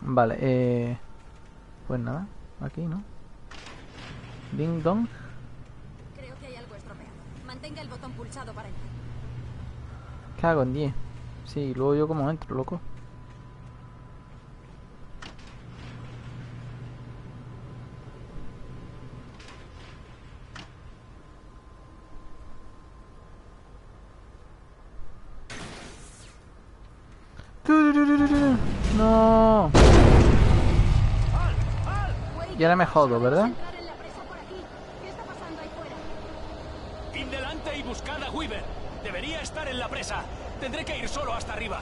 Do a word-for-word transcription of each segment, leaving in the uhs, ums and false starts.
Vale, eh... pues nada, aquí, ¿no? Ding dong. Creo que hay algo estropeado. Mantenga el botón pulsado para entrar. Cago en diez. Sí, luego yo como entro, loco. No. Y ahora me jodo, ¿verdad? ¡Id delante y buscad a Weaver! Debería estar en la presa. Tendré que ir solo hasta arriba.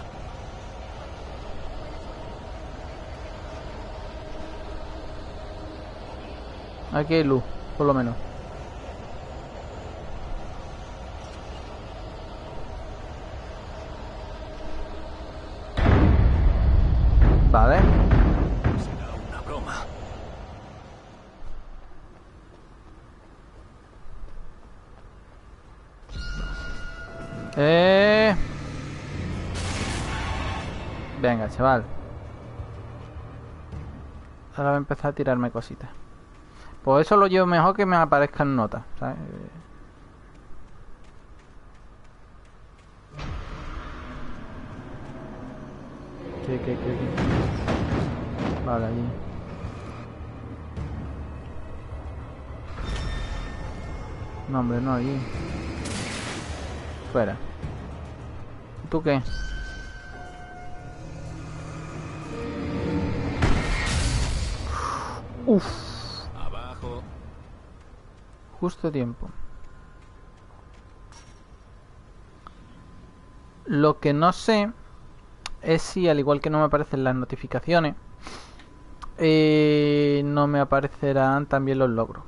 Aquí hay luz, por lo menos. Vale. Será una broma. Eh... Venga, chaval. Ahora voy a empezar a tirarme cositas. Pues eso lo llevo mejor que me aparezcan notas, ¿sabes? ¿Qué, qué, qué, qué? Vale, allí. No, hombre, no, allí. Fuera. ¿Tú qué? Uf. Abajo. Justo a tiempo. Lo que no sé es si, al igual que no me aparecen las notificaciones, eh, no me aparecerán también los logros.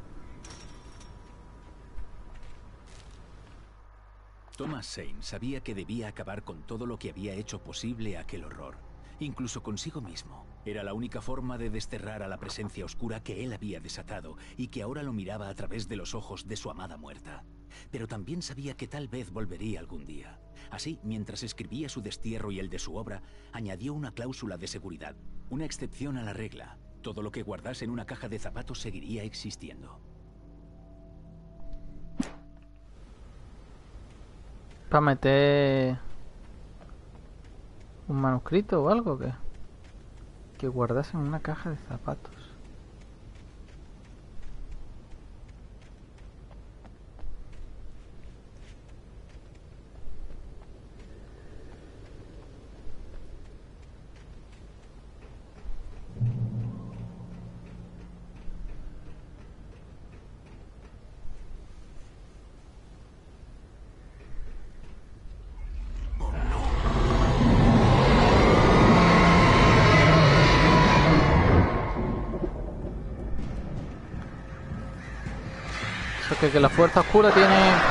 Thomas Zane sabía que debía acabar con todo lo que había hecho posible aquel horror, incluso consigo mismo. Era la única forma de desterrar a la presencia oscura que él había desatado y que ahora lo miraba a través de los ojos de su amada muerta. Pero también sabía que tal vez volvería algún día. Así, mientras escribía su destierro y el de su obra, añadió una cláusula de seguridad, una excepción a la regla. Todo lo que guardase en una caja de zapatos seguiría existiendo. ¿Para meter un manuscrito o algo que que guardas en una caja de zapatos? Que, que la fuerza oscura tiene...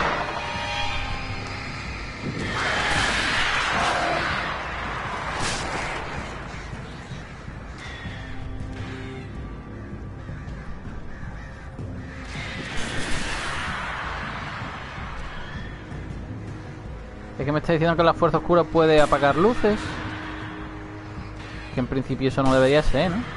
Es que me está diciendo que la fuerza oscura puede apagar luces. Que en principio eso no debería ser, ¿no?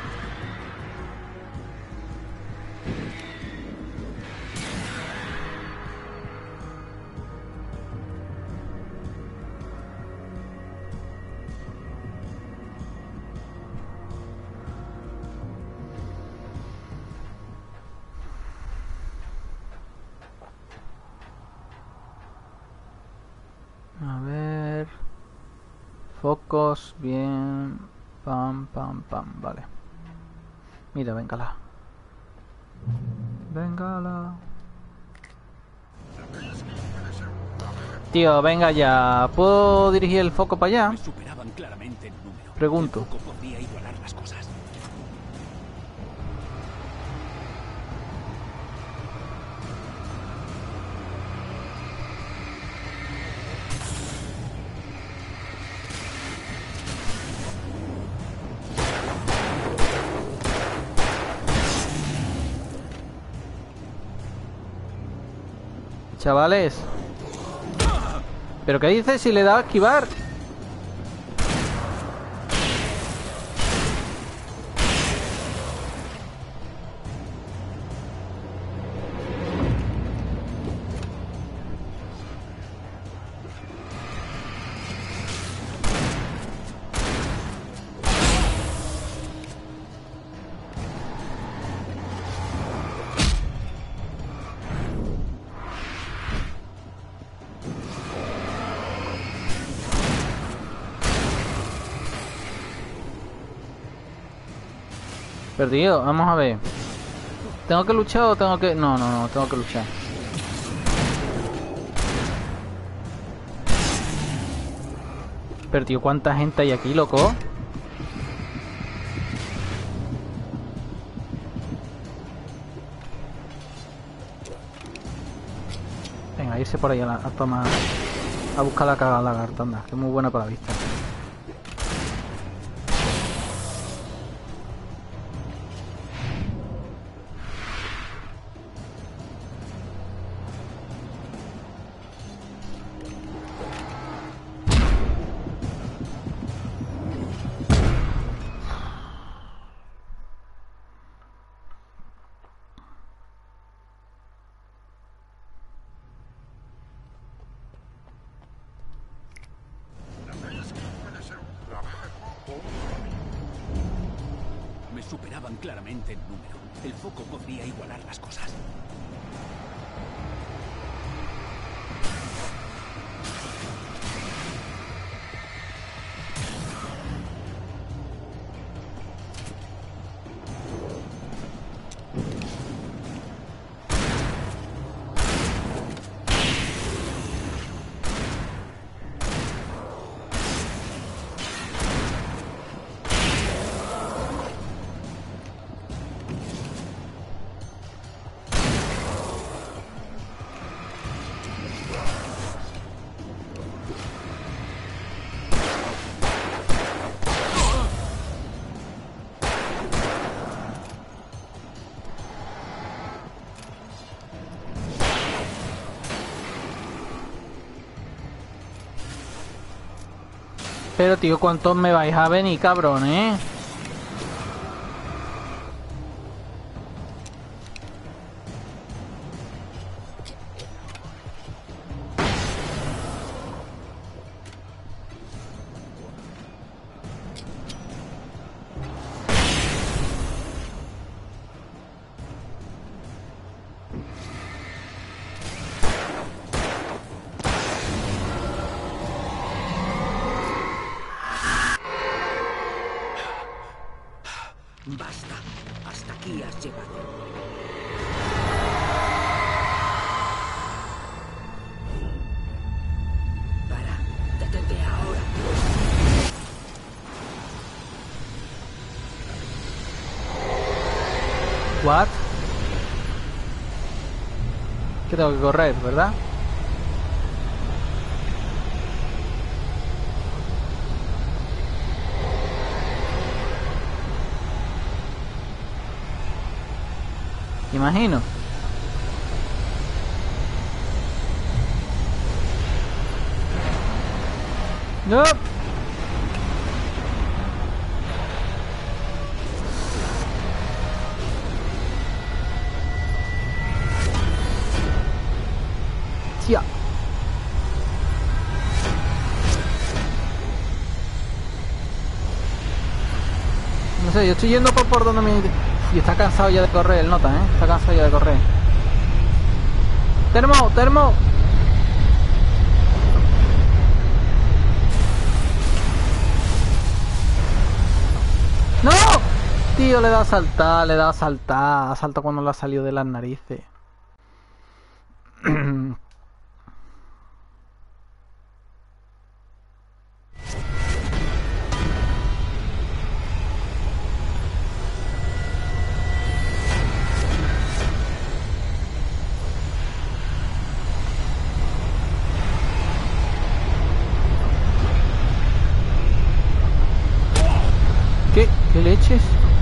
A ver... Focos, bien... Pam, pam, pam, vale. Mira, véngala. Véngala. Tío, venga ya. ¿Puedo dirigir el foco para allá? Me superaban claramente en número. Pregunto. El foco podría igualar las cosas. Chavales. ¿Pero qué dices si le da a esquivar? Pero tío, vamos a ver. ¿Tengo que luchar o tengo que...? No, no, no, tengo que luchar. Pero tío, ¿cuánta gente hay aquí, loco? Venga, irse por ahí a, la, a tomar... A buscar la caga lagarta, anda, que es muy buena para la vista. Me superaban claramente en número. El foco podría igualar las cosas. Pero tío, ¿cuántos me vais a venir, cabrón, eh? Basta. Hasta aquí has llegado. Para. Detente ahora. What? Que tengo que correr, ¿verdad? Imagino. No. Tía. No sé, yo estoy yendo por, por donde me... Y está cansado ya de correr el nota, ¿eh? Está cansado ya de correr. ¡Termo! ¡Termo! ¡No! Tío, le da a saltar, le da a saltar. Salta cuando le ha salido de las narices. ¿Qué? ¿Qué leches?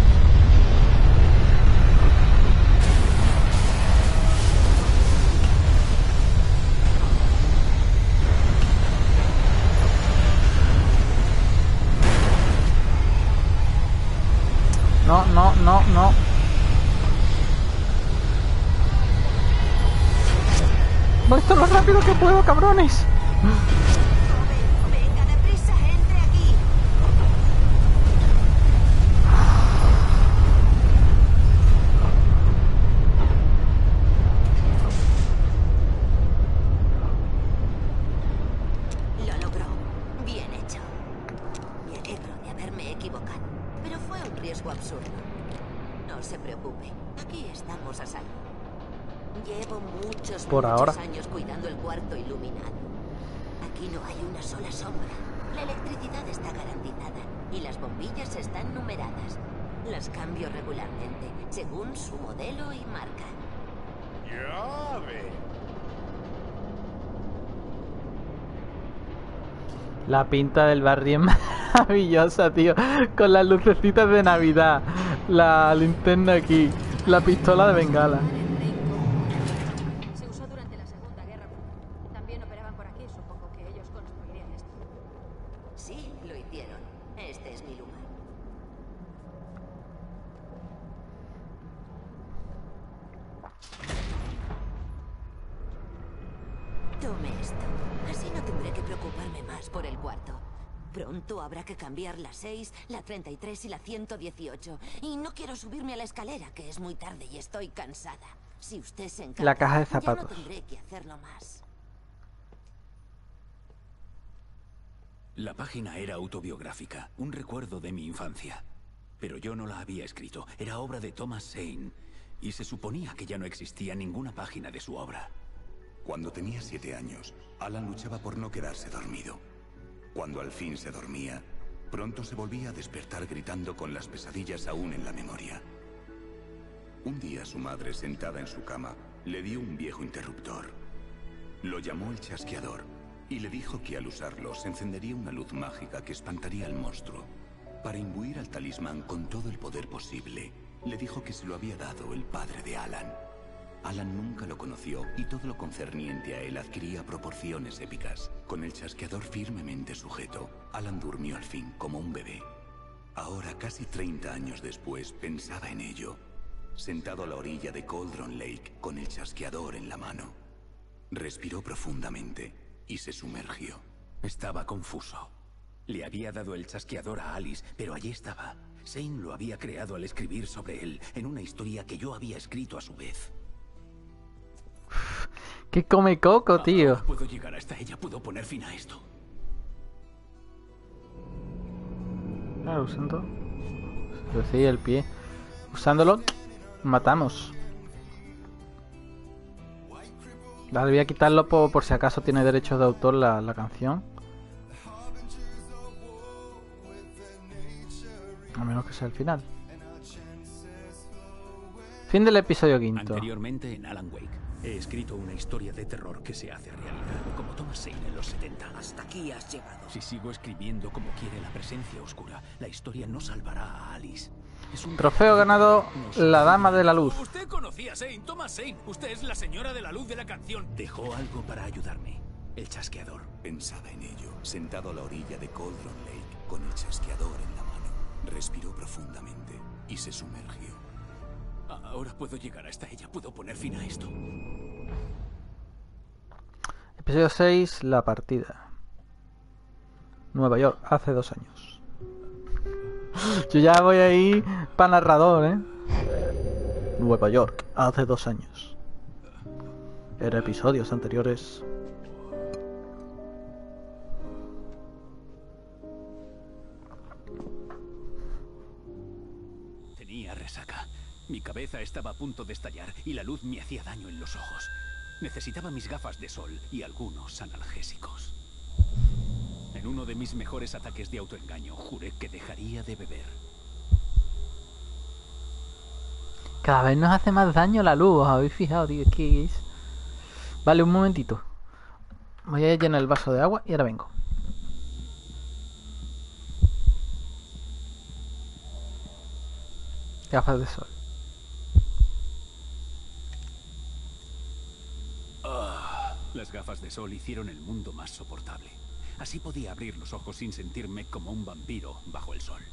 No, no, no, no. Voy esto lo rápido que puedo, cabrones. Venga, deprisa, entre aquí. Lo logró. Bien hecho. Me alegro de haberme equivocado. Pero fue un riesgo absurdo. No se preocupe, aquí estamos a salvo. Llevo muchos, Por muchos ahora. años cuidando el cuarto iluminado. Aquí no hay una sola sombra. La electricidad está garantizada y las bombillas están numeradas. Las cambio regularmente, según su modelo y marca. Ya ve. La pinta del barrio es maravillosa, tío. Con las lucecitas de Navidad. La linterna aquí. La pistola de bengala. Se usó durante la Segunda Guerra Mundial. También operaban por aquí, supongo que ellos construirían esto. Sí, lo hicieron. Este es mi lugar. Tome esto. Así no tendré que preocuparme más por el cuarto. Pronto habrá que cambiar la seis, la treinta y tres y la ciento dieciocho. Y no quiero subirme a la escalera, que es muy tarde y estoy cansada. Si usted se encarga, La caja de ya zapatos. no tendré que hacerlo más. La página era autobiográfica, un recuerdo de mi infancia. Pero yo no la había escrito, era obra de Thomas Zane. Y se suponía que ya no existía ninguna página de su obra. Cuando tenía siete años, Alan luchaba por no quedarse dormido. Cuando al fin se dormía, pronto se volvía a despertar gritando con las pesadillas aún en la memoria. Un día su madre, sentada en su cama, le dio un viejo interruptor. Lo llamó el chasqueador y le dijo que al usarlo se encendería una luz mágica que espantaría al monstruo. Para imbuir al talismán con todo el poder posible, le dijo que se lo había dado el padre de Alan. Alan nunca lo conoció y todo lo concerniente a él adquiría proporciones épicas. Con el chasqueador firmemente sujeto, Alan durmió al fin como un bebé. Ahora, casi treinta años después, pensaba en ello, sentado a la orilla de Cauldron Lake con el chasqueador en la mano. Respiró profundamente y se sumergió. Estaba confuso. Le había dado el chasqueador a Alice, pero allí estaba. Zane lo había creado al escribir sobre él, en una historia que yo había escrito a su vez. ¿Qué come coco, tío? Ahora puedo llegar hasta ella, puedo poner fin a esto. Ah, usando. Sí, el pie. Usándolo, matamos. Vale, voy a quitarlo por, por si acaso tiene derechos de autor la, la canción. A menos que sea el final. Fin del episodio quinto. Anteriormente en Alan Wake. He escrito una historia de terror que se hace realidad, como Thomas Zane en los setenta. Hasta aquí has llegado. Si sigo escribiendo como quiere la presencia oscura, la historia no salvará a Alice. Es un Trofeo ganado, la Dama de la Luz. Usted conocía a Zane, Thomas Zane. Usted es la señora de la luz de la canción. Dejó algo para ayudarme. El chasqueador. Pensaba en ello, sentado a la orilla de Cauldron Lake con el chasqueador en la mano. Respiró profundamente y se sumergió. Ahora puedo llegar hasta ella, puedo poner fin a esto. Episodio seis, la partida. Nueva York, hace dos años. Yo ya voy ahí para narrador, ¿eh? Nueva York, hace dos años. En episodios anteriores. Tenía resaca. Mi cabeza estaba a punto de estallar y la luz me hacía daño en los ojos. Necesitaba mis gafas de sol y algunos analgésicos. En uno de mis mejores ataques de autoengaño, juré que dejaría de beber. Cada vez nos hace más daño la luz, ¿os habéis fijado, tío? ¿Qué es? Vale, un momentito. Voy a llenar el vaso de agua y ahora vengo. Gafas de sol. Las gafas de sol hicieron el mundo más soportable. Así podía abrir los ojos sin sentirme como un vampiro bajo el sol.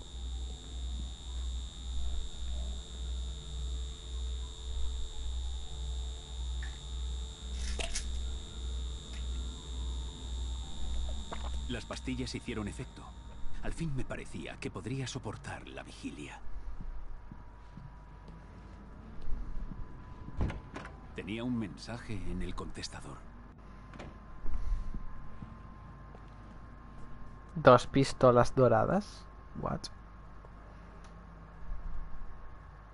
Las pastillas hicieron efecto. Al fin me parecía que podría soportar la vigilia. Tenía un mensaje en el contestador. Dos pistolas doradas. What?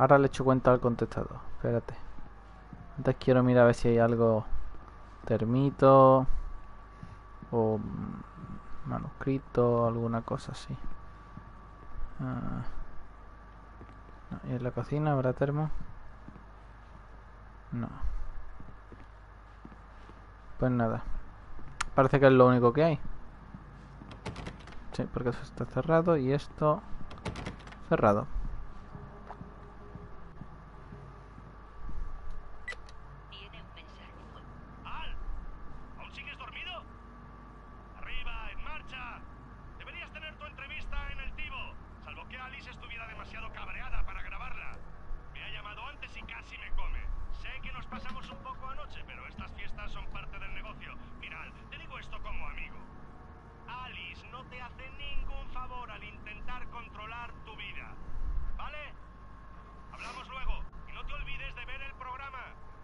ahora le echo cuenta al contestador. Espérate. Antes quiero mirar a ver si hay algo... Termito... O... Manuscrito, alguna cosa así. Ah. No, ¿y en la cocina habrá termo? No. Pues nada. Parece que es lo único que hay. Sí, porque eso está cerrado y esto... Cerrado. ¡Al! ¿Aún sigues dormido? ¡Arriba, en marcha! Deberías tener tu entrevista en el Tivo, salvo que Alice estuviera demasiado cabreada para grabarla. Me ha llamado antes y casi me come. Sé que nos pasamos un poco anoche, pero estas fiestas son parte del negocio. Mira, Al, te digo esto como amigo. Alice no te hace ningún favor al intentar controlar tu vida. ¿Vale? Hablamos luego. Y no te olvides de ver el programa.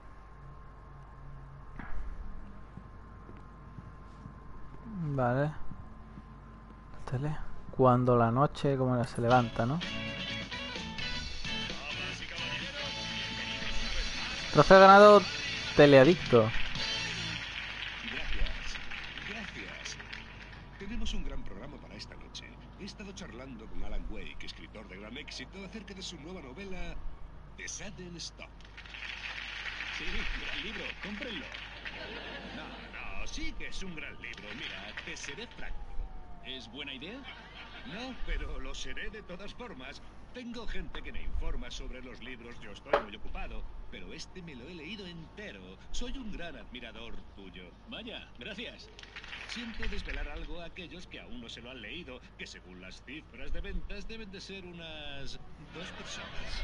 Vale. La tele. Cuando la noche como se levanta, ¿no? Trofeo ganado Teleadicto. Gracias, gracias. Tenemos un gran programa para esta noche. He estado charlando con Alan Wake, escritor de gran éxito, acerca de su nueva novela, The Sudden Stop. Sí, gran libro, cómprenlo. No, no, sí que es un gran libro. Mira, te seré práctico. ¿Es buena idea? No, pero lo seré de todas formas. Tengo gente que me informa sobre los libros, yo estoy muy ocupado, pero este me lo he leído entero. Soy un gran admirador tuyo. Vaya, gracias. Siento desvelar algo a aquellos que aún no se lo han leído, que según las cifras de ventas deben de ser unas dos personas.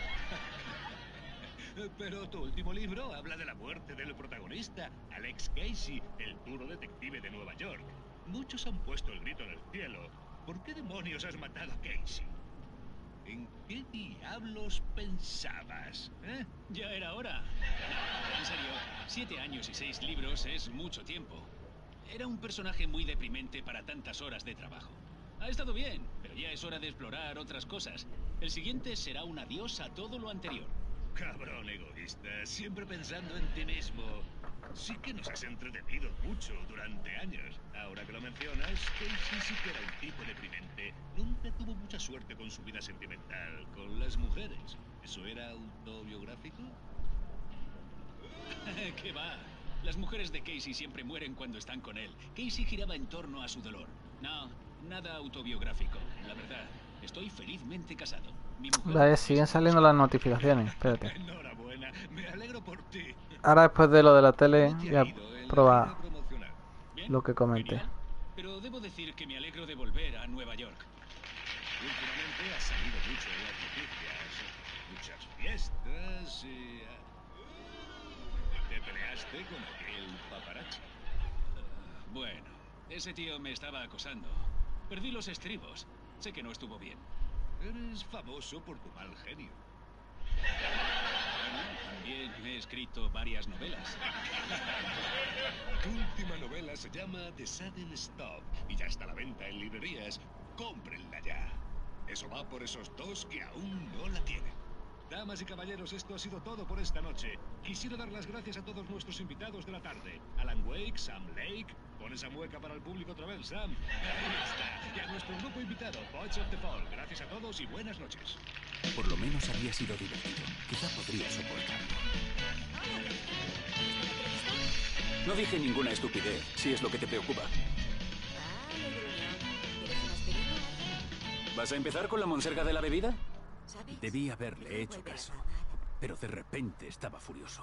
Pero tu último libro habla de la muerte del protagonista, Alex Casey, el duro detective de Nueva York. Muchos han puesto el grito en el cielo. ¿Por qué demonios has matado a Casey? ¿En qué diablos pensabas? ¿Eh? Ya era hora. No, en serio, siete años y seis libros es mucho tiempo. Era un personaje muy deprimente para tantas horas de trabajo. Ha estado bien, pero ya es hora de explorar otras cosas. El siguiente será un adiós a todo lo anterior. Cabrón egoísta, siempre pensando en ti mismo. Sí que nos has entretenido mucho durante años. Ahora que lo mencionas, Casey sí que era un tipo deprimente. Nunca tuvo mucha suerte con su vida sentimental, con las mujeres. ¿Eso era autobiográfico? ¿Qué va? Las mujeres de Casey siempre mueren cuando están con él. Casey giraba en torno a su dolor. No, nada autobiográfico, la verdad. Estoy felizmente casado. Mi mujer... Vale, siguen saliendo las notificaciones. Espérate. Enhorabuena, me alegro por ti. Ahora después de lo de la tele voy a Bien, probar Bien, lo que comenté. genial. Pero debo decir que me alegro de volver a Nueva York. Últimamente has salido mucho en las noticias. Muchas fiestas y... ah, te peleaste con aquel paparazzi. Bueno, ese tío me estaba acosando. Perdí los estribos. Sé que no estuvo bien. Eres famoso por tu mal genio. También he escrito varias novelas. Tu última novela se llama The Sudden Stop y ya está a la venta en librerías. Cómprenla ya. Eso va por esos dos que aún no la tienen. Damas y caballeros, esto ha sido todo por esta noche. Quisiera dar las gracias a todos nuestros invitados de la tarde. Alan Wake, Sam Lake. Pon esa mueca para el público otra vez, Sam. Ahí está. Y a nuestro grupo invitado, Poets of the Fall. Gracias a todos y buenas noches. Por lo menos había sido divertido. Quizá podría soportarlo. No dije ninguna estupidez, si es lo que te preocupa. Vale, gruñón. ¿Quieres una aspirina? ¿Vas a empezar con la monserga de la bebida? ¿Sabes? Debí haberle hecho Vuelve a caso. casa. Pero de repente estaba furioso.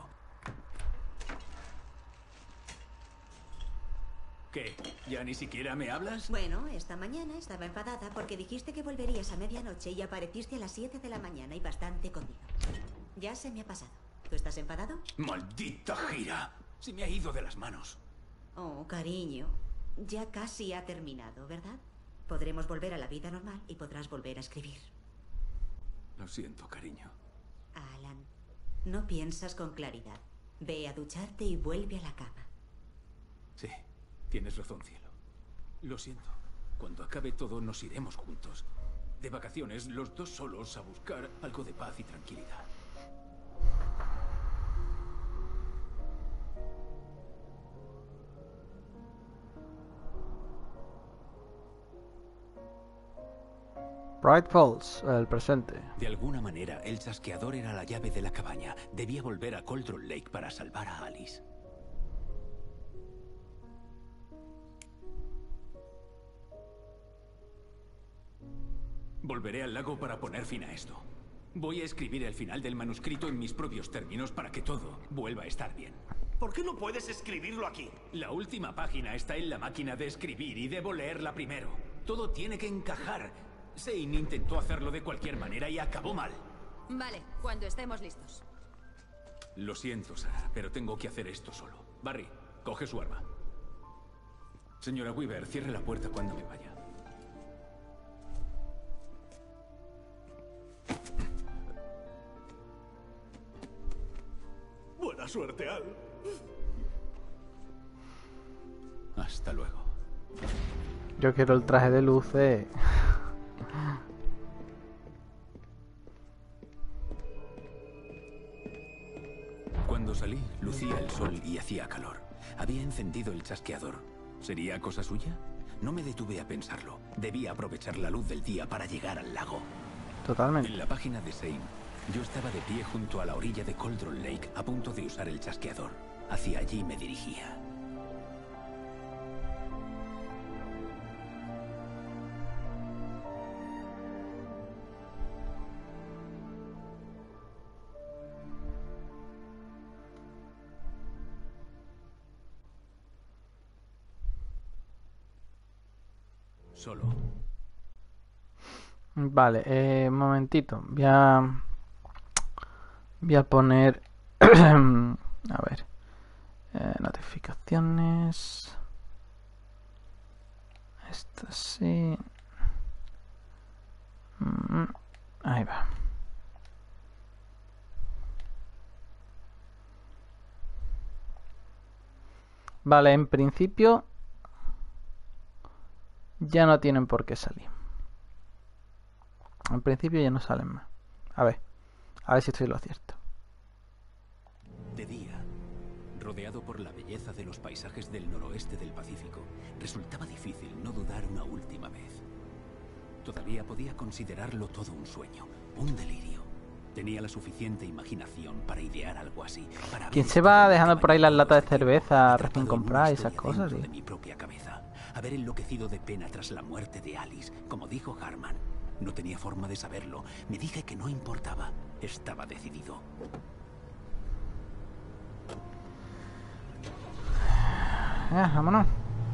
¿Qué? ¿Ya ni siquiera me hablas? Bueno, esta mañana estaba enfadada porque dijiste que volverías a medianoche y apareciste a las siete de la mañana y bastante conmigo. Ya se me ha pasado. ¿Tú estás enfadado? ¡Maldita gira! Se me ha ido de las manos. Oh, cariño. Ya casi ha terminado, ¿verdad? Podremos volver a la vida normal y podrás volver a escribir. Lo siento, cariño. Alan, no piensas con claridad. Ve a ducharte y vuelve a la cama. Sí, tienes razón, cielo. Lo siento. Cuando acabe todo nos iremos juntos. De vacaciones, los dos solos a buscar algo de paz y tranquilidad. Bright Falls, el presente. De alguna manera, el chasqueador era la llave de la cabaña. Debía volver a Cauldron Lake para salvar a Alice. Volveré al lago para poner fin a esto. Voy a escribir el final del manuscrito en mis propios términos para que todo vuelva a estar bien. ¿Por qué no puedes escribirlo aquí? La última página está en la máquina de escribir y debo leerla primero. Todo tiene que encajar. Zane intentó hacerlo de cualquier manera y acabó mal. Vale, cuando estemos listos. Lo siento, Sarah, pero tengo que hacer esto solo. Barry, coge su arma. Señora Weaver, cierre la puerta cuando me vaya. Buena suerte, Al. Hasta luego. Yo quiero el traje de luces. Cuando salí, lucía el sol y hacía calor. Había encendido el chasqueador. ¿Sería cosa suya? No me detuve a pensarlo. Debía aprovechar la luz del día para llegar al lago. Totalmente. En la página de Zane, yo estaba de pie junto a la orilla de Cauldron Lake, a punto de usar el chasqueador. Hacia allí me dirigía. Solo. Vale, eh, un momentito. Voy a... Voy a poner... a ver. Eh, notificaciones. Esto sí. Mm, ahí va. Vale, en principio ya no tienen por qué salir. En principio ya no salen más. A ver, a ver si estoy en lo cierto. De día, rodeado por la belleza de los paisajes del noroeste del Pacífico, resultaba difícil no dudar una última vez. Todavía podía considerarlo todo un sueño, un delirio. Tenía la suficiente imaginación para idear algo así. Para ¿Quién haber se va estado en dejando la por ahí las cabaña latas de mucho tiempo, cerveza atrapado recién en una compradas y esas historia cosas, dentro tío? de mi propia cabeza. Haber enloquecido de pena tras la muerte de Alice, como dijo Harman. No tenía forma de saberlo. Me dije que no importaba. Estaba decidido. Ya, vámonos.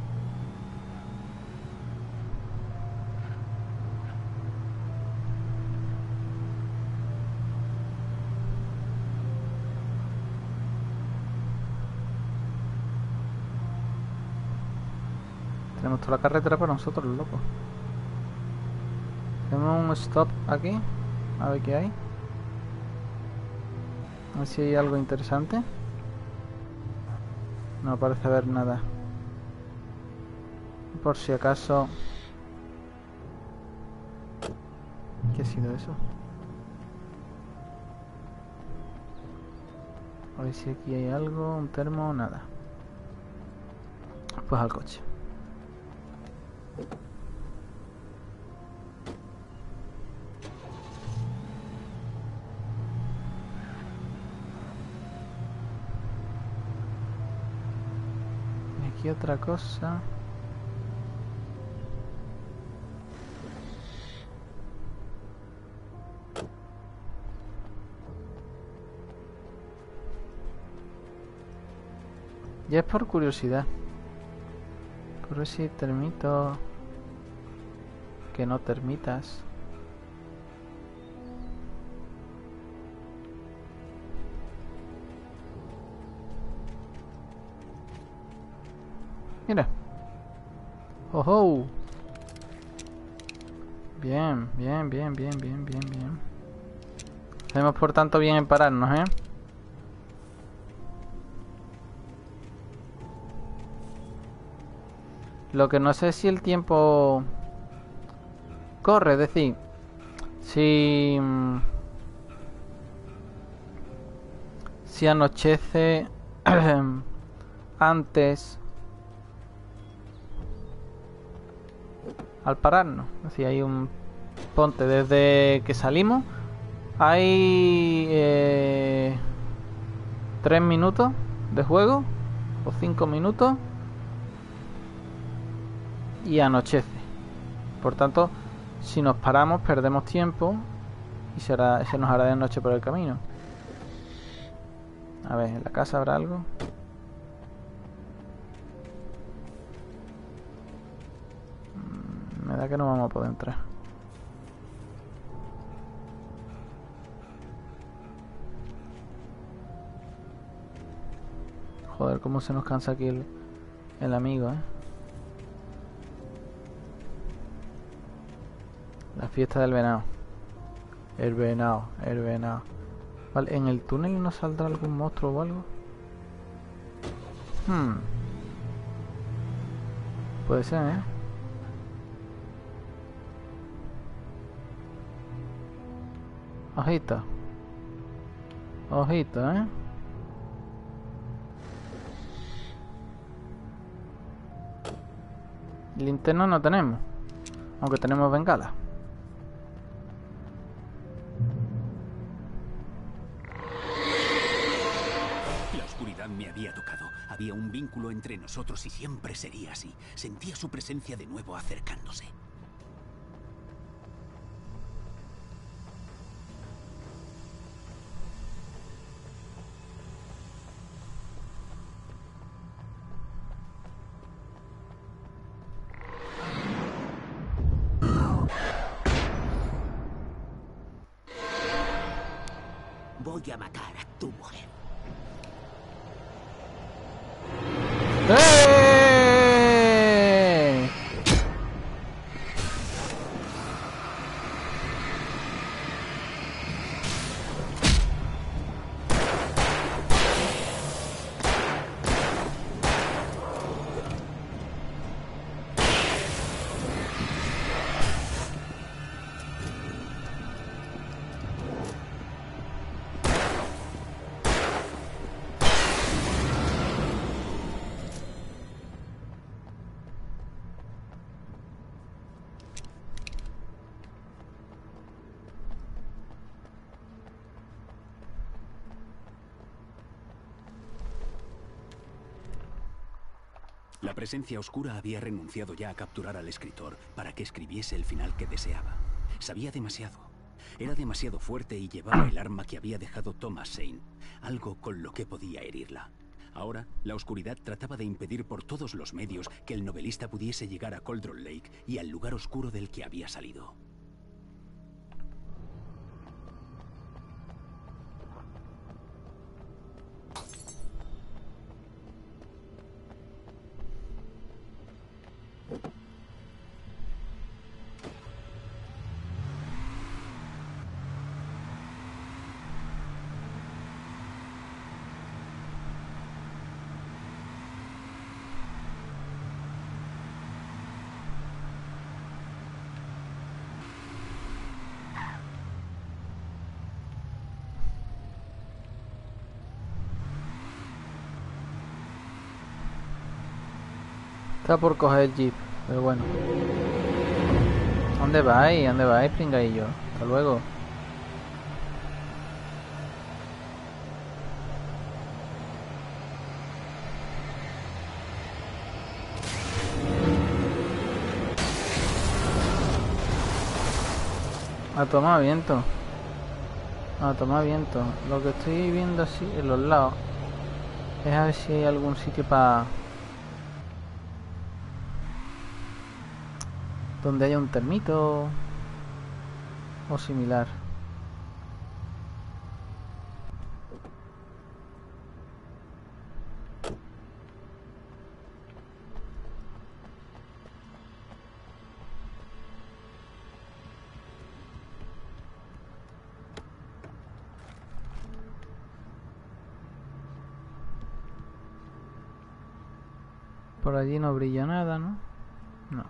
Tenemos toda la carretera para nosotros, loco. Tenemos un stop aquí. A ver qué hay. A ver si hay algo interesante. No parece haber nada. Por si acaso... ¿Qué ha sido eso? A ver si aquí hay algo, un termo, nada. Pues al coche. Y aquí otra cosa. Ya es por curiosidad. Por ver si termito. Que no termitas. Mira. ¡Ojo! Bien, bien, bien, bien, bien, bien, bien. Hacemos por tanto bien en pararnos, ¿eh? Lo que no sé es si el tiempo corre, es decir, si si anochece antes al pararnos, es decir, hay un ponte, desde que salimos hay eh, tres minutos de juego o cinco minutos y anochece. Por tanto, si nos paramos perdemos tiempo y será, se nos hará de noche por el camino. A ver, ¿en la casa habrá algo? Me da que no vamos a poder entrar. Joder, cómo se nos cansa aquí el, el amigo, ¿eh? La fiesta del venado. El venado, el venado. Vale, ¿en el túnel nos saldrá algún monstruo o algo? Hmm. Puede ser, ¿eh? Ojito. Ojito, ¿eh? Linterna no tenemos. Aunque tenemos bengala. La oscuridad me había tocado. Había un vínculo entre nosotros y siempre sería así. Sentía su presencia de nuevo acercándose. Voy a matar a tu mujer. ¡Eh! La presencia oscura había renunciado ya a capturar al escritor para que escribiese el final que deseaba. Sabía demasiado. Era demasiado fuerte y llevaba el arma que había dejado Thomas Zane, algo con lo que podía herirla. Ahora, la oscuridad trataba de impedir por todos los medios que el novelista pudiese llegar a Cauldron Lake y al lugar oscuro del que había salido. Está por coger el jeep, pero bueno. ¿Dónde vais? ¿Dónde vais, pringaillo? Hasta luego. A tomar viento. A tomar viento. Lo que estoy viendo así en los lados es a ver si hay algún sitio para... donde haya un termito o similar. Por allí no brilla nada, ¿no? No.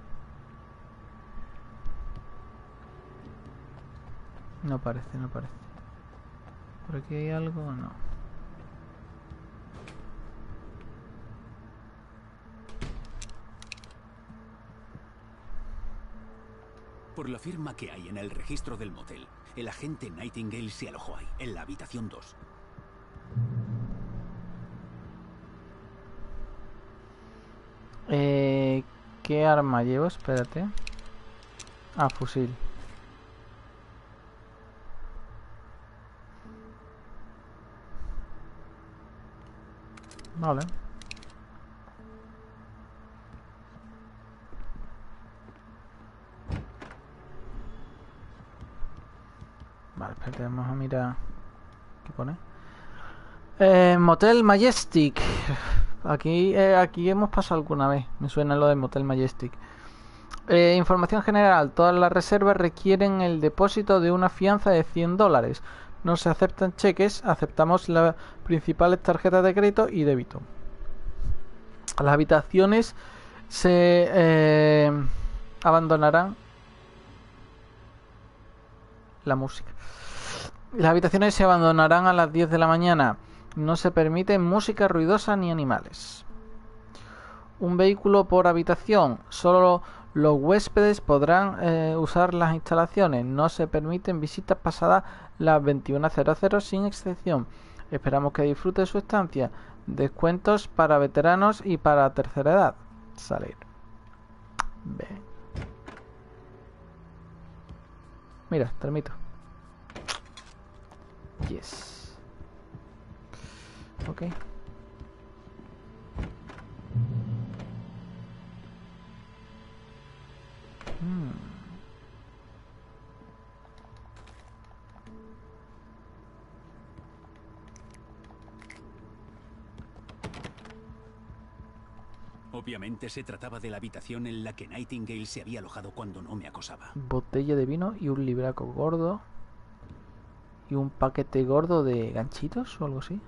No parece, no parece. ¿Por aquí hay algo? No. Por la firma que hay en el registro del motel, el agente Nightingale se alojó ahí, en la habitación dos. Eh, ¿Qué arma llevo? Espérate. Ah, fusil. Vale. Vale, espérate, vamos a mirar. ¿Qué pone? Eh, Motel Majestic. Aquí, eh, aquí hemos pasado alguna vez. Me suena lo del Motel Majestic. Eh, información general. Todas las reservas requieren el depósito de una fianza de cien dólares. No se aceptan cheques. Aceptamos las principales tarjetas de crédito y débito. Las habitaciones se eh, abandonarán. La música. Las habitaciones se abandonarán a las diez de la mañana. No se permite música ruidosa ni animales. Un vehículo por habitación. Solo los huéspedes podrán eh, usar las instalaciones. No se permiten visitas pasadas las veintiuna cero sin excepción. Esperamos que disfrute su estancia. Descuentos para veteranos y para tercera edad. Salir. Ve. Mira, termito. Yes. Ok. Hmm. Obviamente se trataba de la habitación en la que Nightingale se había alojado cuando no me acosaba. Botella de vino y un libraco gordo. Y un paquete gordo de ganchitos o algo así.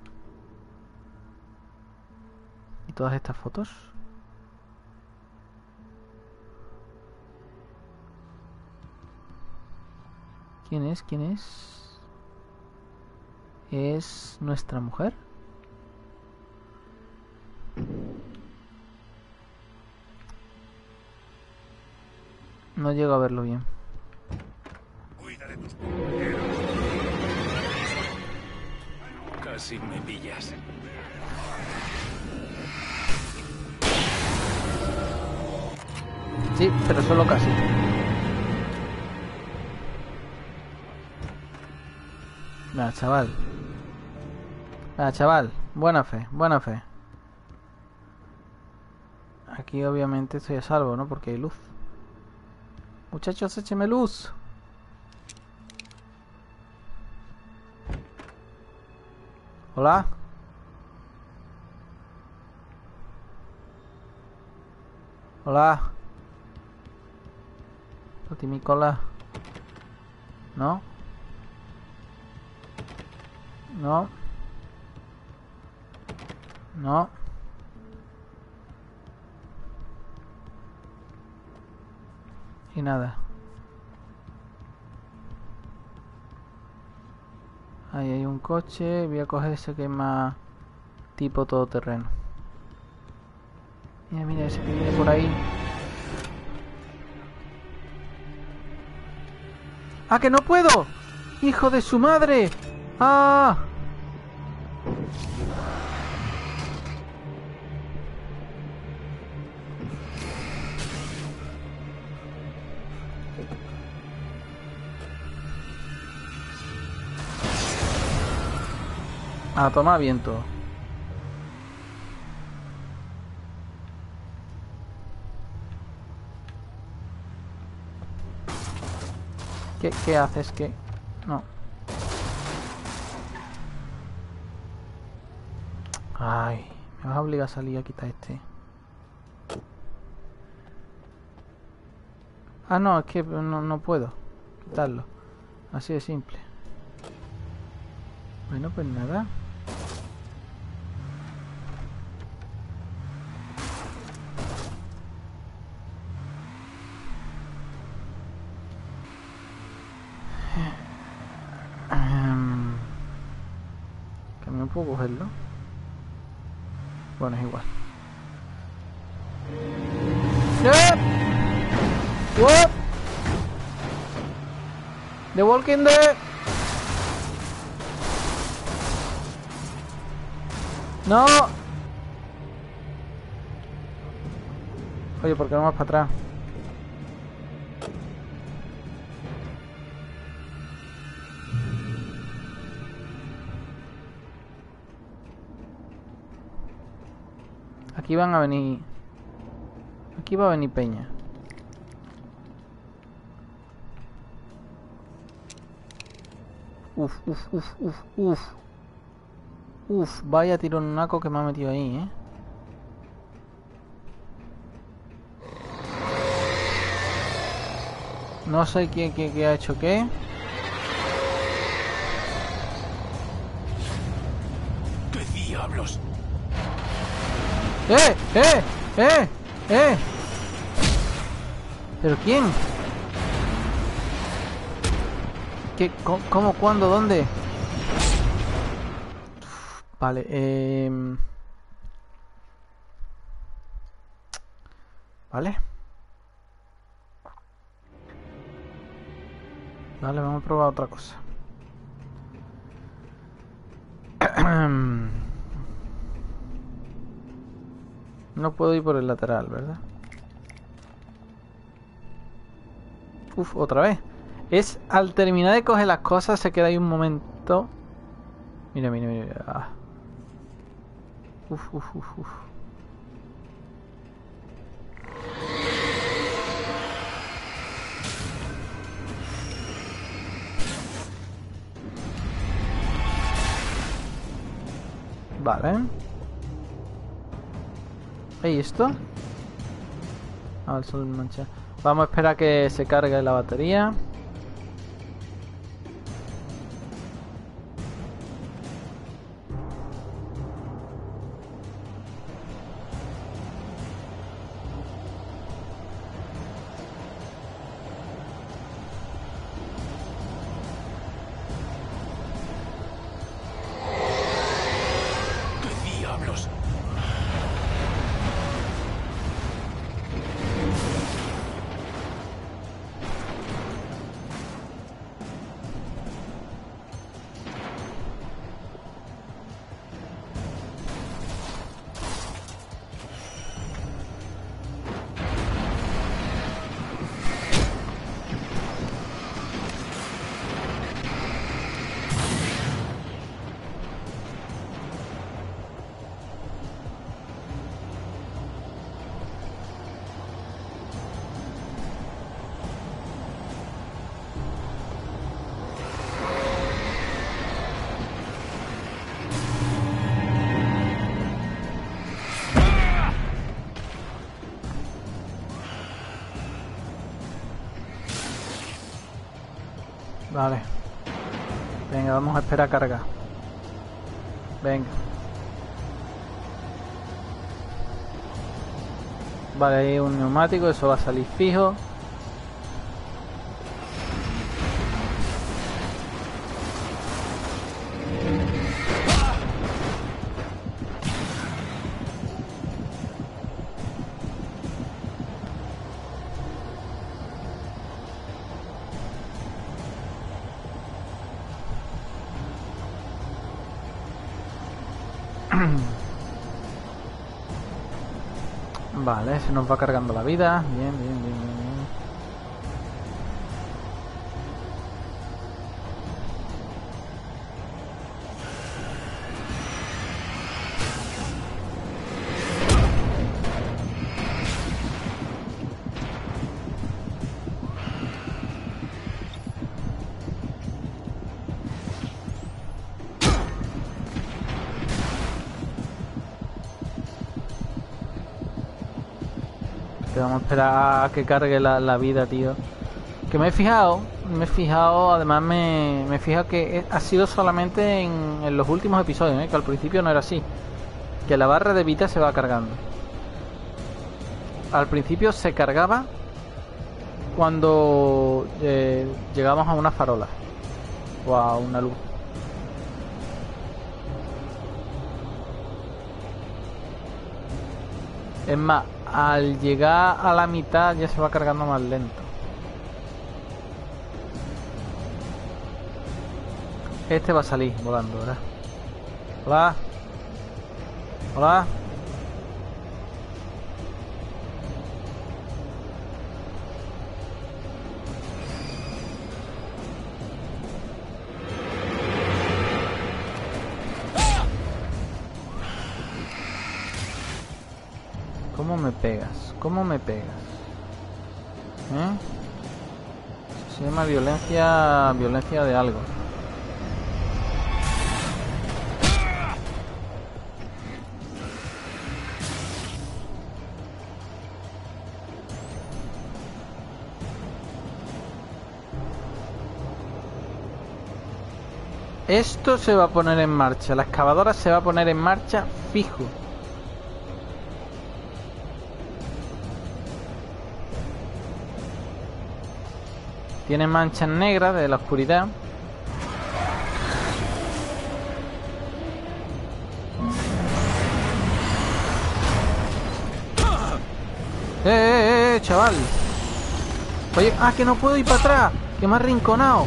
Y todas estas fotos. ¿Quién es? ¿Quién es? ¿Es nuestra mujer? No llego a verlo bien. Cuida de tus compañeros. Casi me pillas. Sí, pero solo casi. Venga, chaval. Venga, chaval. Buena fe, buena fe. Aquí obviamente estoy a salvo, ¿no? Porque hay luz. Muchachos, écheme luz. Hola. Hola. ¿Pati mi cola? ¿No? No. No. Y nada. Ahí hay un coche. Voy a coger ese que es más tipo todoterreno. Mira, mira, ese que viene por ahí. ¡Ah, que no puedo! ¡Hijo de su madre! ¡Ah! A tomar viento. ¿Qué, qué haces? ¿Qué? No. Ay, me vas a obligar a salir a quitar este. Ah, no, es que no, no puedo quitarlo. Así de simple. Bueno, pues nada. Que no puedo cogerlo. Bueno, es igual. ¡Eh! ¡Oh! The Walking Dead. No. Oye, ¿por qué no vas para atrás? Aquí van a venir... Aquí va a venir peña. Uf, uf, uf, uf, uf. Uf, vaya tironaco que me ha metido ahí, ¿eh? No sé quién, quién, quién ha hecho qué. ¿Qué diablos? ¡Eh! ¡Eh! ¡Eh! ¡Eh! ¿Pero quién? ¿Qué? ¿Cómo? ¿Cómo? ¿Cuándo? ¿Dónde? Vale, eh... Vale. Vale, vamos a probar otra cosa. No puedo ir por el lateral, ¿verdad? Uf, otra vez. Es al terminar de coger las cosas, se queda ahí un momento. Mira, mira, mira. Ah. Uf, uf, uf, uf. Vale. ¿Y esto? Ah, el sol mancha. Vamos a esperar a que se cargue la batería. ¿Qué diablos? Vale. Venga, vamos a esperar a cargar. Venga. Vale, ahí hay un neumático, eso va a salir fijo. Vale, se nos va cargando la vida. Bien, bien, bien, bien, bien. Vamos a esperar a que cargue la, la vida, tío. Que me he fijado, me he fijado, además me, me he fijado que ha sido solamente en, en los últimos episodios, ¿eh? Que al principio no era así. Que la barra de vida se va cargando. Al principio se cargaba cuando eh, llegamos a una farola o a una luz. Es más, al llegar a la mitad ya se va cargando más lento. Este va a salir volando, ¿verdad? Hola. Hola. ¿Cómo me pegas? ¿Cómo me pegas? ¿Eh? Se llama violencia... Violencia de algo. Esto se va a poner en marcha. La excavadora se va a poner en marcha fijo. Tiene manchas negras de la oscuridad. ¡Eh, eh, eh, chaval! Oye, ¡ah, que no puedo ir para atrás! ¡Que me ha arrinconado!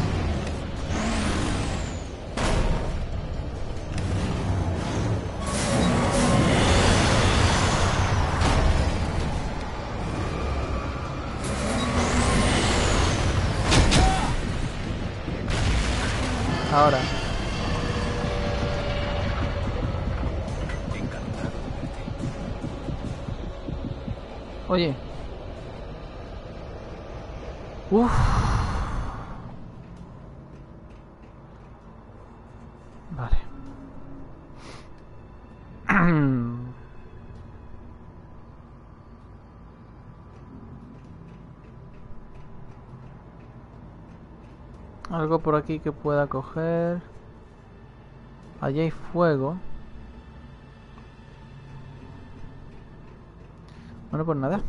Ahora. Oye. Uf. Vale. Algo por aquí que pueda coger. Allí hay fuego. Bueno, pues nada.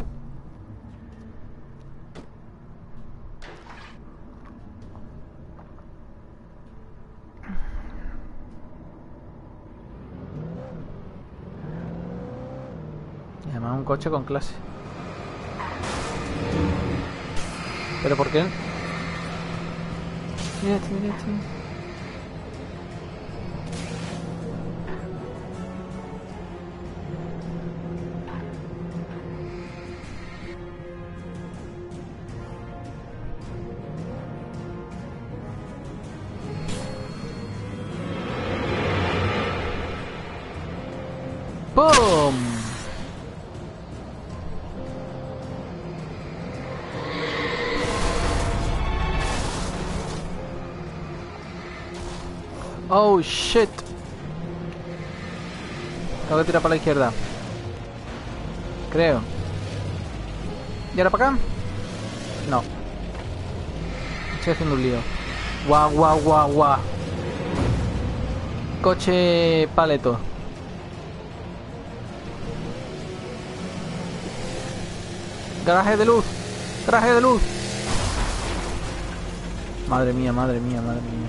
Y además un coche con clase. ¿Pero por qué? Mira, mira, mira. ¡Boom! Oh shit. Tengo que tirar para la izquierda. Creo. ¿Y ahora para acá? No. Estoy haciendo un lío. Guau, guau, guau, guau. Coche paleto. Garaje de luz. Garaje de luz. Madre mía, madre mía, madre mía.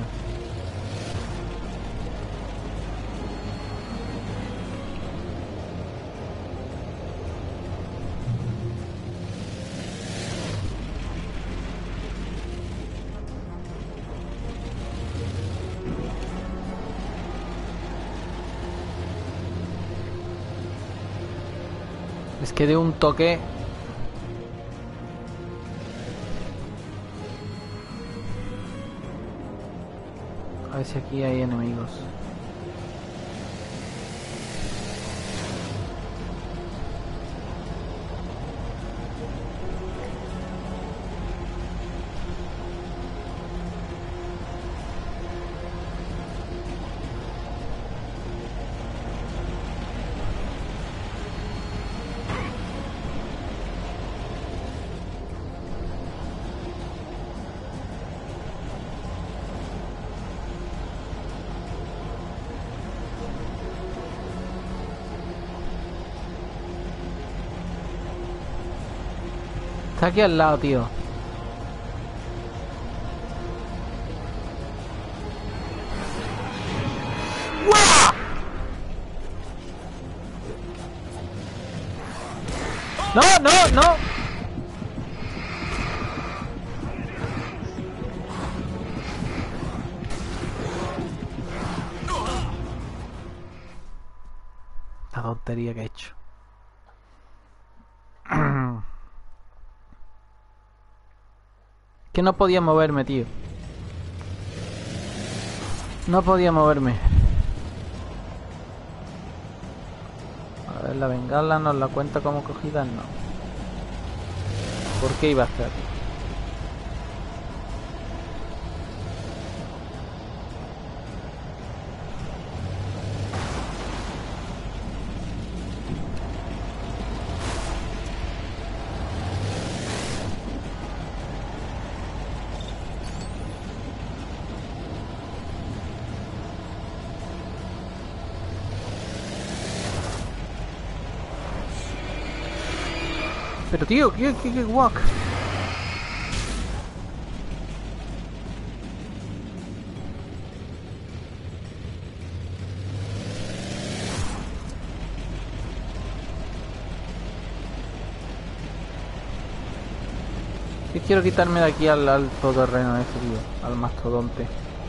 Es que de un toque... A ver si aquí hay enemigos. Está aquí al lado, tío. ¡No, no, no! tontería que he hecho. Que no podía moverme, tío. No podía moverme. A ver, la bengala nos la cuenta como cogida, no. ¿Por qué iba a hacer? Pero tío, ¿qué, qué, qué guac? Que quiero quitarme de aquí al alto terreno ese, tío, al mastodonte.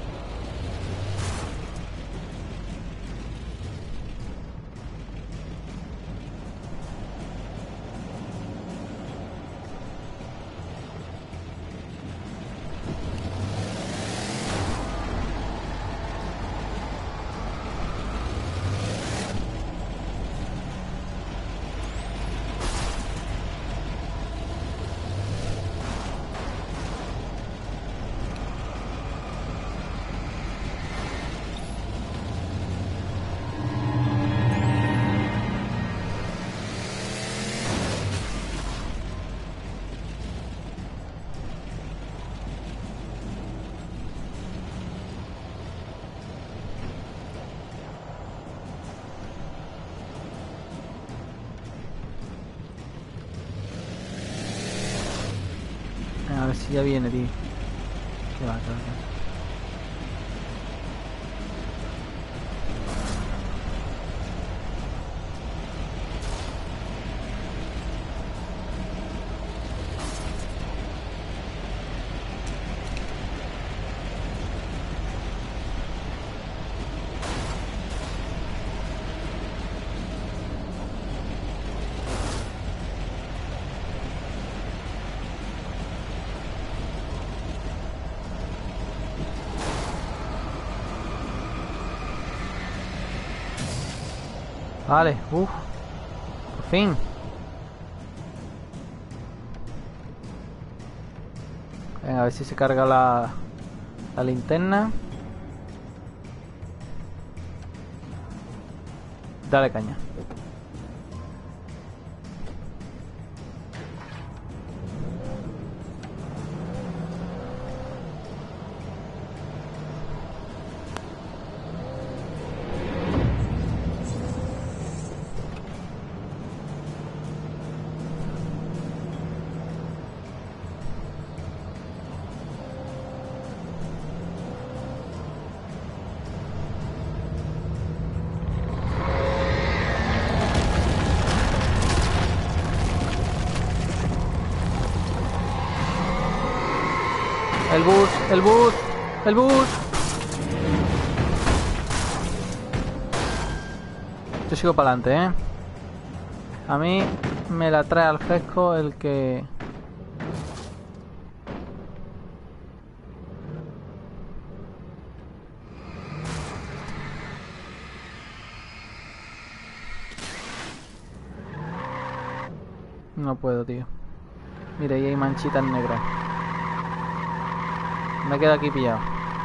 A ver si ya viene, tío. Qué va, qué va, qué va. Vale, uff. Por fin. Venga, a ver si se carga la, la linterna. Dale caña. El bus, el bus, el bus. Yo sigo para adelante, ¿eh? A mí me la trae al fresco el que... No puedo, tío. Mira, ahí hay manchitas negras. Me quedo aquí pillado.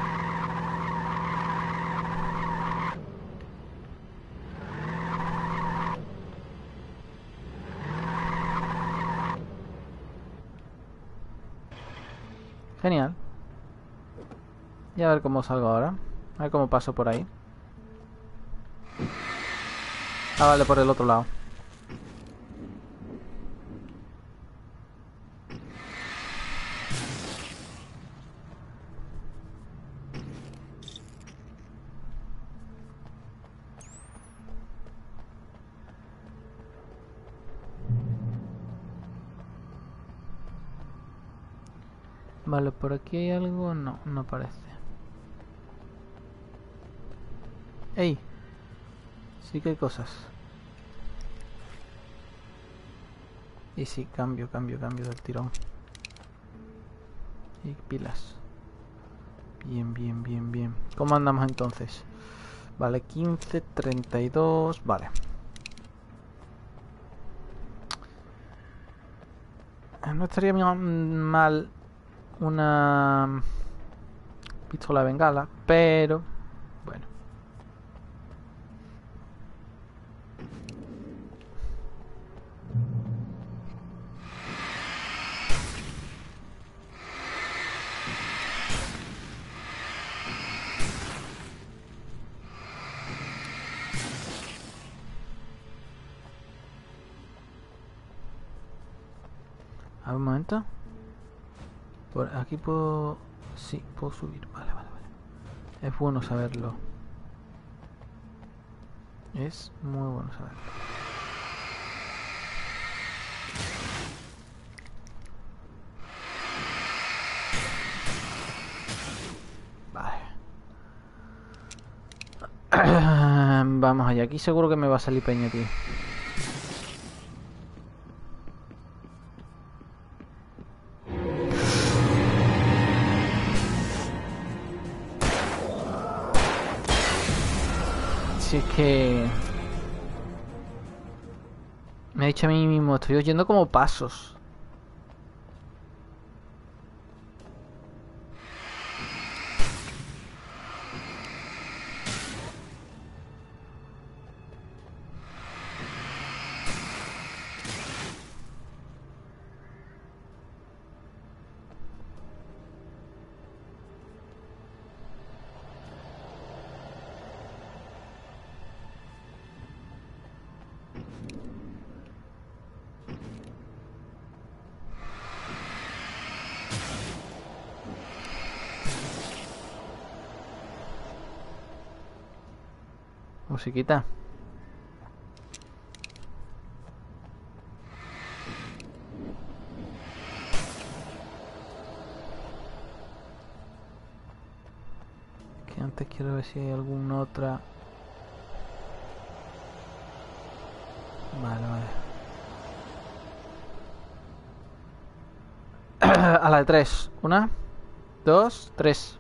Genial. Y a ver cómo salgo ahora. A ver cómo paso por ahí. Ah, vale, por el otro lado. Vale, por aquí hay algo. No, no parece. ¡Ey! Sí que hay cosas. Y sí, cambio, cambio, cambio del tirón. Y pilas. Bien, bien, bien, bien. ¿Cómo andamos entonces? Vale, quince, treinta y dos. Vale. No estaría mal una pistola de bengala, pero bueno. A ver, un momento. Por aquí puedo... Sí, puedo subir. Vale, vale, vale. Es bueno saberlo. Es muy bueno saberlo. Vale. Vamos allá. Aquí seguro que me va a salir peña, tío. Si es que... Me he dicho a mí mismo, estoy oyendo como pasos. Musiquita. Que antes quiero ver si hay alguna otra. Vale, vale. A la de tres. Una, dos, tres.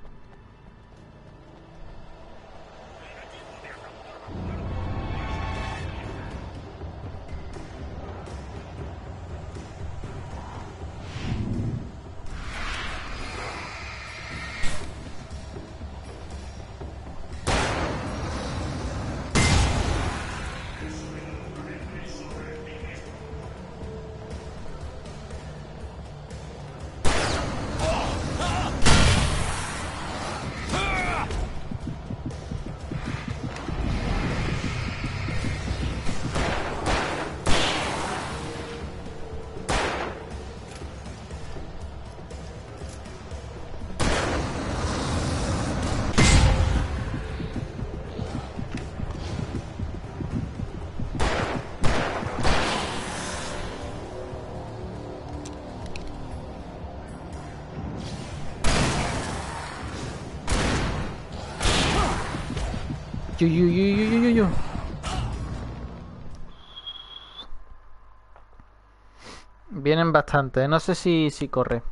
Yu, yu, yu, yu, yu, yu, yu. Vienen bastante. No sé si, si corre.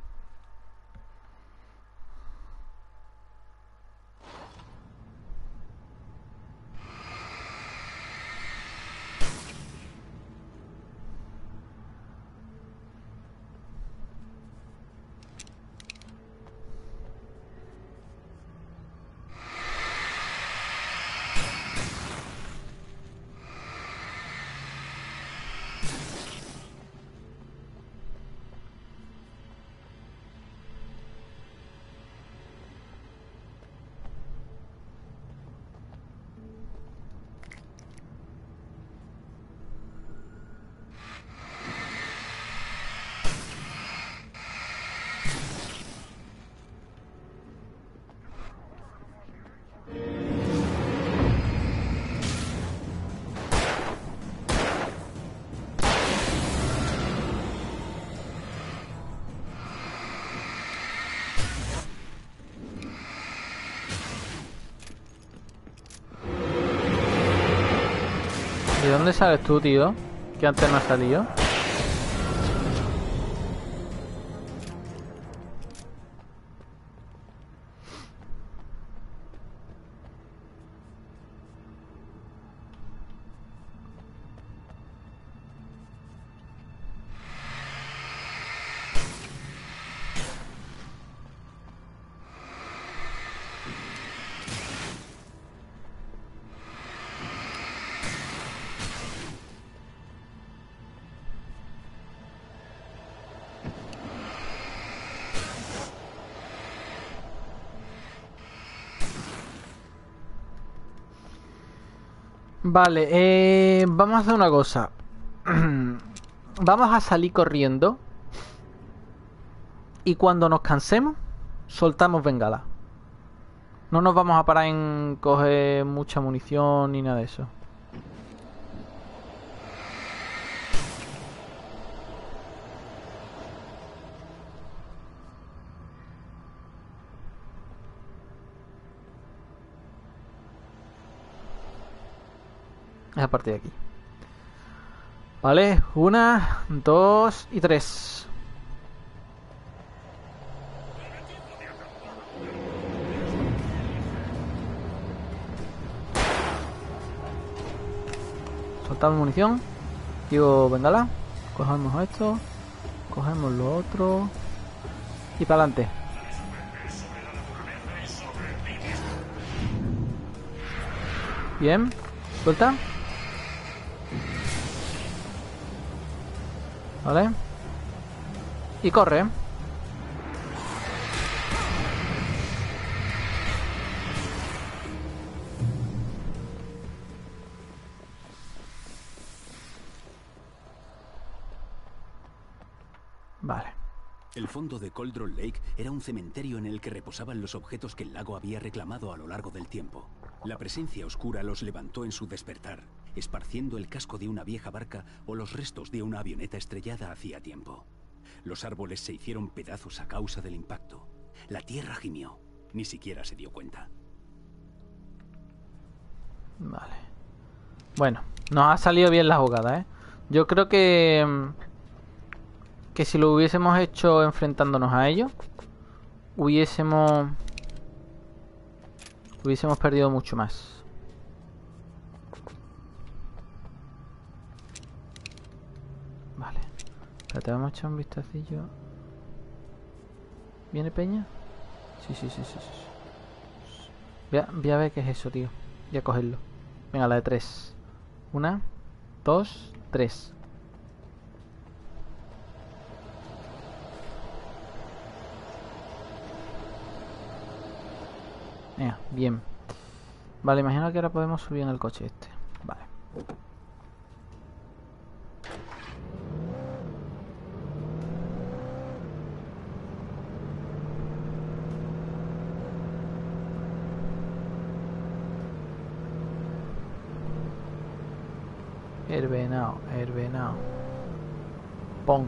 ¿De dónde sales tú, tío? Que antes no has salido. Vale, eh, vamos a hacer una cosa. Vamos a salir corriendo. Y cuando nos cansemos, soltamos bengala. No nos vamos a parar en coger mucha munición ni nada de eso. Es a partir de aquí. Vale, una, dos y tres. Soltamos munición. Digo, bengala. Cogemos esto. Cogemos lo otro. Y para adelante. Bien. Suelta. Vale. Y corre. Vale. El fondo de Coldroll Lake era un cementerio en el que reposaban los objetos que el lago había reclamado a lo largo del tiempo. La presencia oscura los levantó en su despertar, esparciendo el casco de una vieja barca o los restos de una avioneta estrellada hacía tiempo. Los árboles se hicieron pedazos a causa del impacto. La tierra gimió. Ni siquiera se dio cuenta. Vale. Bueno, nos ha salido bien la jugada, ¿eh? Yo creo que... Que si lo hubiésemos hecho enfrentándonos a ellos, hubiésemos... Hubiésemos perdido mucho más. Vale. Espérate, vamos a echar un vistacillo. ¿Viene peña? Sí, sí, sí, sí, sí. Voy a, voy a ver qué es eso, tío. Voy a cogerlo. Venga, la de tres. Una, dos, tres. Venga, bien. Vale, imagino que ahora podemos subir en el coche este. Vale. El venado, el venado. Pon.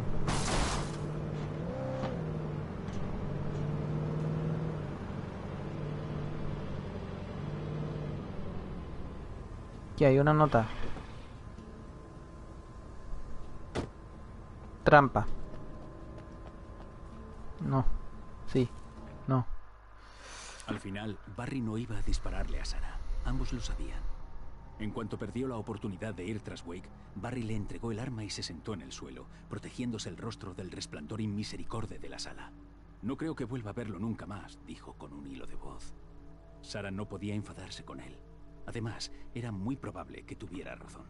Aquí hay una nota. Trampa. No. Sí. No. Al final, Barry no iba a dispararle a Sarah. Ambos lo sabían. En cuanto perdió la oportunidad de ir tras Wake, Barry le entregó el arma y se sentó en el suelo, protegiéndose el rostro del resplandor inmisericorde de la sala. No creo que vuelva a verlo nunca más, dijo con un hilo de voz. Sarah no podía enfadarse con él. Además, era muy probable que tuviera razón.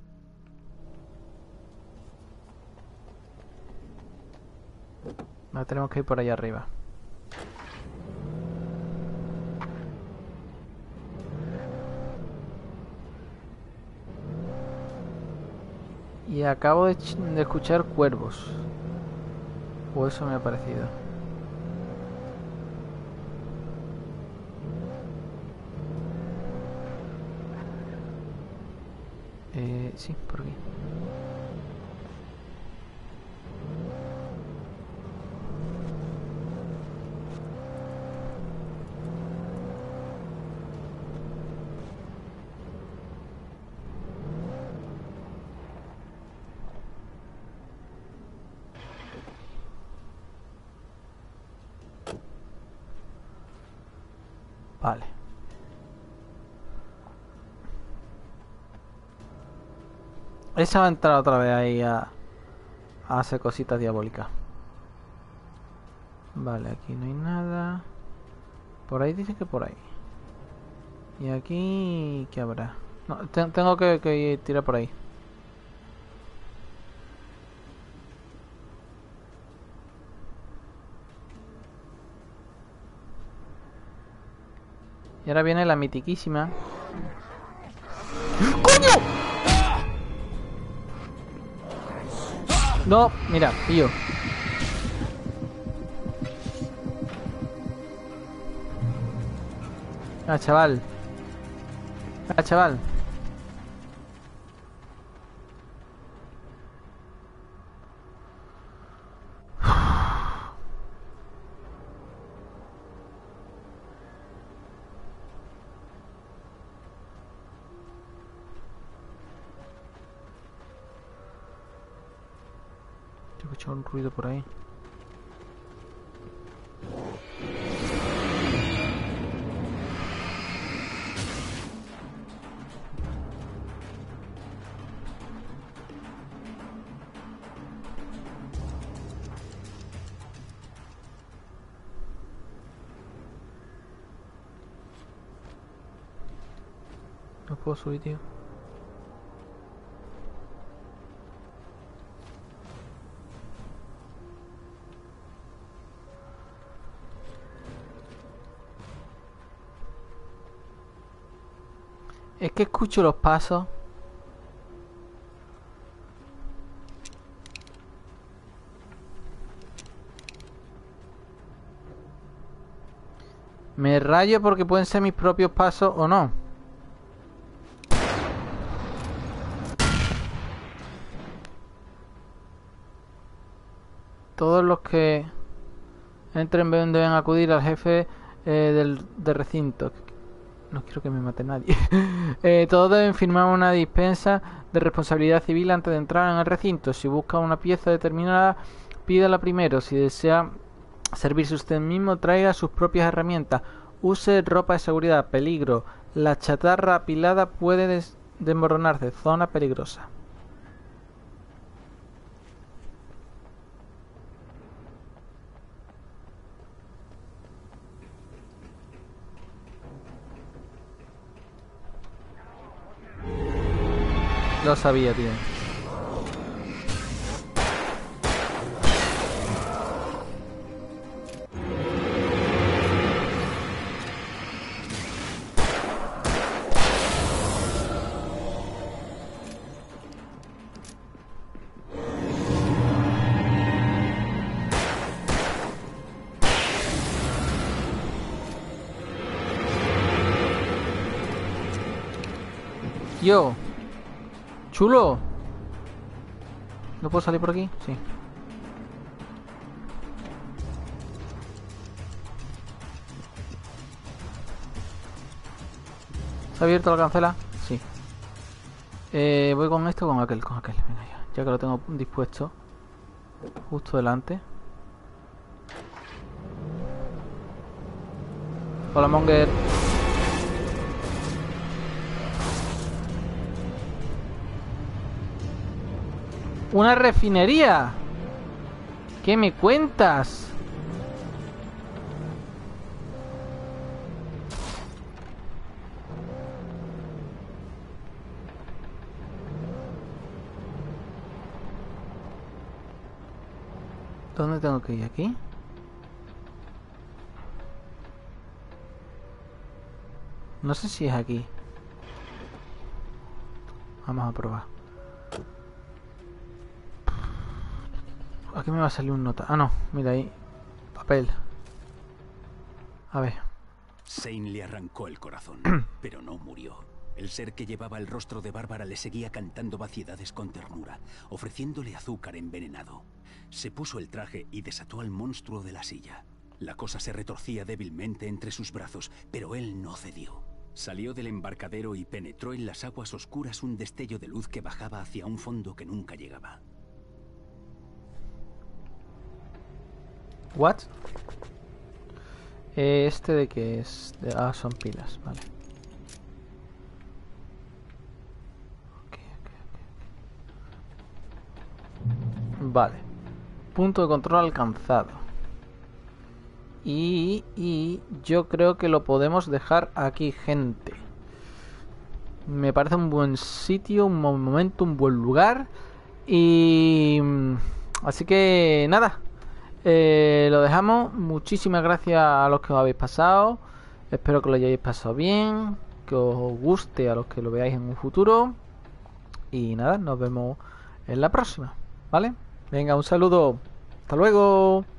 Ahora tenemos que ir por allá arriba. Y acabo de, de escuchar cuervos. O eso me ha parecido. Eh, sí, por aquí. Vale. Esa va a entrar otra vez ahí a, a hacer cositas diabólicas. Vale, aquí no hay nada. Por ahí dice que por ahí. Y aquí... ¿qué habrá? No, te, tengo que, que tirar por ahí. Y ahora viene la mitiquísima. ¡Coño! No, mira, tío. Ah, chaval. Ah, chaval. He escuchado un ruido por ahí. No puedo subir, tío. Es que escucho los pasos. Me rayo porque pueden ser mis propios pasos o no. Todos los que entren deben acudir al jefe eh, del, del recinto. No quiero que me mate nadie. eh, todos deben firmar una dispensa de responsabilidad civil antes de entrar en el recinto. Si busca una pieza determinada, pídala primero. Si desea servirse usted mismo, traiga sus propias herramientas. Use ropa de seguridad. Peligro. La chatarra apilada puede des desmoronarse. Zona peligrosa. Lo sabía, tío. Yo. Chulo. ¿No puedo salir por aquí? Sí. ¿Se ha abierto la cancela? Sí. Eh, voy con esto o con aquel, con aquel. Venga ya. Ya que lo tengo dispuesto. Justo delante. Hola, Monger. ¡Una refinería! ¿Qué me cuentas? ¿Dónde tengo que ir? ¿Aquí? No sé si es aquí. Vamos a probar. Aquí me va a salir un nota. Ah, no, mira ahí. Papel. A ver. Zane le arrancó el corazón, pero no murió. El ser que llevaba el rostro de Bárbara le seguía cantando vaciedades con ternura, ofreciéndole azúcar envenenado. Se puso el traje y desató al monstruo de la silla. La cosa se retorcía débilmente entre sus brazos, pero él no cedió. Salió del embarcadero y penetró en las aguas oscuras un destello de luz que bajaba hacia un fondo que nunca llegaba. ¿What? ¿Este de qué es? De... Ah, son pilas, vale. Okay, okay, okay. Vale. Punto de control alcanzado. Y, y yo creo que lo podemos dejar aquí, gente. Me parece un buen sitio, un buen momento, un buen lugar. Y... así que nada. Eh, lo dejamos. Muchísimas gracias a los que os habéis pasado. Espero que lo hayáis pasado bien, que os guste a los que lo veáis en un futuro. Y nada, nos vemos en la próxima, ¿vale? Venga, un saludo. Hasta luego.